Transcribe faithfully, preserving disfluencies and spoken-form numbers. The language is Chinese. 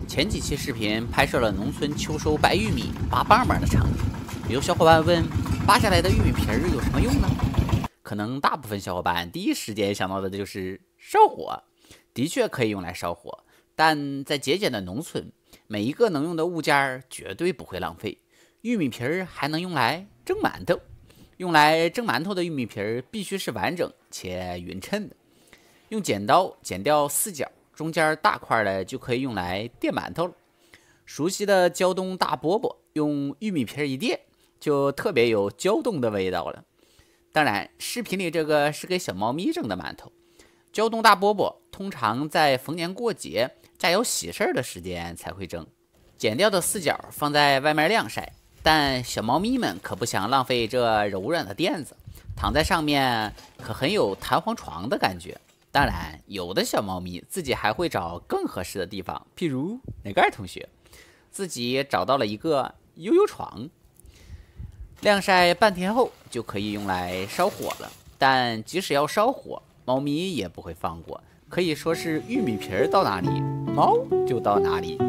前几期视频拍摄了农村秋收白玉米、拔棒棒的场景，有小伙伴问：拔下来的玉米皮儿有什么用呢？可能大部分小伙伴第一时间想到的就是烧火，的确可以用来烧火，但在节俭的农村，每一个能用的物件绝对不会浪费。玉米皮儿还能用来蒸馒头，用来蒸馒头的玉米皮儿必须是完整且匀称的，用剪刀剪掉四角。中间大块的就可以用来垫馒头了。熟悉的胶东大饽饽，用玉米皮一垫，就特别有胶东的味道了。当然，视频里这个是给小猫咪蒸的馒头。胶东大饽饽通常在逢年过节、家有喜事的时间才会蒸。剪掉的四角放在外面晾晒，但小猫咪们可不想浪费这柔软的垫子，躺在上面可很有弹簧床的感觉。当然，有的小猫咪自己还会找更合适的地方，譬如哪盖同学自己找到了一个悠悠床，晾晒半天后就可以用来烧火了。但即使要烧火，猫咪也不会放过，可以说是玉米皮儿到哪里，猫就到哪里。